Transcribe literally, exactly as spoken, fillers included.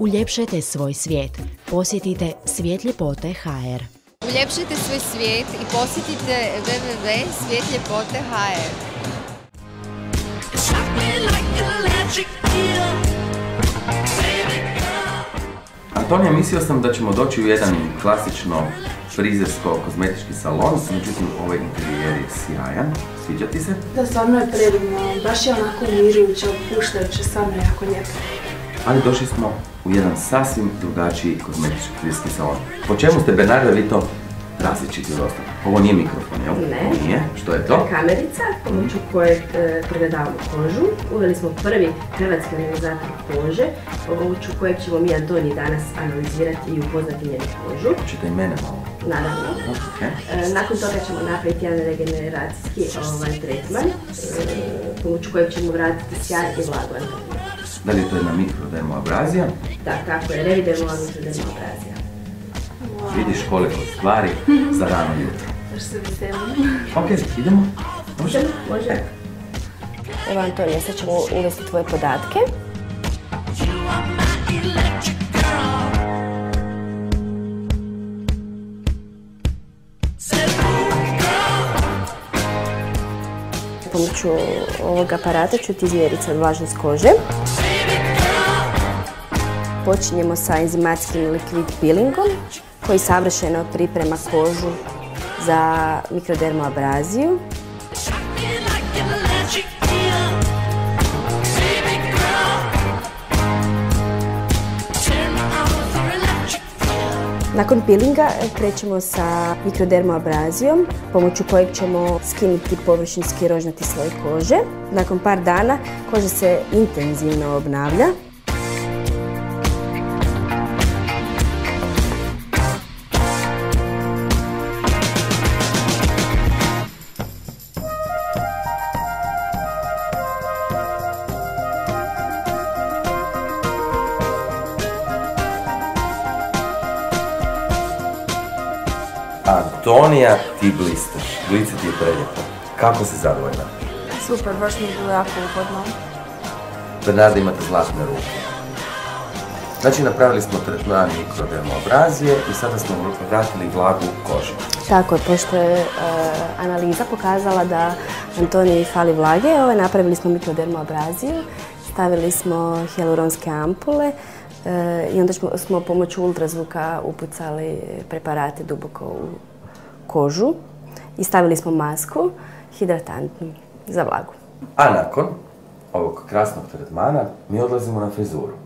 Uljepšajte svoj svijet. Posjetite svijet ljepote točka ha er. Uljepšajte svoj svijet i posjetite w w w točka svijet ljepote točka ha er. Antonija, mislio sam da ćemo doći u jedan klasično frizersko-kozmetički salon, međutim ovaj interijer je sjajan. Sviđa ti se? Da, stvarno je predivno, baš je onako umirujuće, opuštajuće, stvarno je jako lijepo. Ali došli smo u jedan sasvim drugačiji kozmetički frizerski salon. Po čemu ste, Bernarda, vi to različiti od ostalih? Ovo nije mikrofon, jel? Ne. Nije? Što je to? To je kamerica pomoću koje pregledavamo kožu. Uveli smo prvi hrvatski analizator kože, pomoću kojeg ćemo mi, Antoniji, danas analizirati i upoznati njenu kožu. Hoćete i mene malo? Naravno. Okay. Nakon toga ćemo napraviti jedan regeneracijski ovaj, tretman, pomoću kojeg ćemo vratiti sjaj i vlagu Antoniju. Da li je to jedna mikrodermoabrazija? Da, tako je, revidermoa mikrodermoabrazija. Wow. Vidiš koliko stvari za rano jutro. Baš se veselim. Ok, idemo? Može? Može. Evo, Antonija, sad ćemo uvesti tvoje podatke. Pomoću ovog aparata ću ti izmjeriti sad vlažnost kože. Počinjemo sa enzimatskim liquid peelingom koji savršeno priprema kožu za mikrodermoabraziju. Nakon peelinga krećemo sa mikrodermoabrazijom, pomoću kojeg ćemo skinuti površinski rožnati sloj kože. Nakon par dana koža se intenzivno obnavlja. Antonija, ti blistaš. Lice ti je prelijepo. Kako si zadovoljna? Super, baš mi je bilo jako ugodno. Bernarda, imate zlatne ruke. Znači, napravili smo tretman mikrodermoabrazije i sada smo vratili vlagu koži. Tako je, pošto je e, analiza pokazala da Antoniji fali vlage, ovaj, napravili smo mikrodermoabraziju, stavili smo hijaluronske ampule e, i onda smo, smo pomoću ultrazvuka upucali preparate duboko u kožu i stavili smo masku hidratantnu za vlagu. A nakon ovog krasnog tretmana mi odlazimo na frizuru.